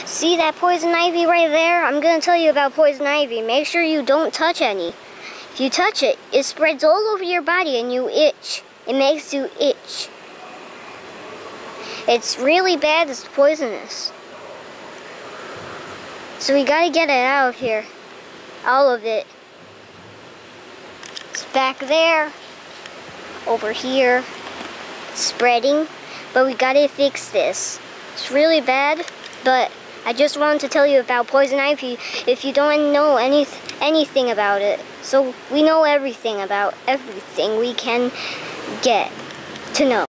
See that poison ivy right there? I'm gonna tell you about poison ivy. Make sure you don't touch any. If you touch it, it spreads all over your body and you itch. It makes you itch. It's really bad, it's poisonous. So we gotta get it out of here. All of it. It's back there. Over here. It's spreading. But we gotta fix this. It's really bad, but I just wanted to tell you about poison ivy if you don't know anything about it. So we know everything about everything we can get to know.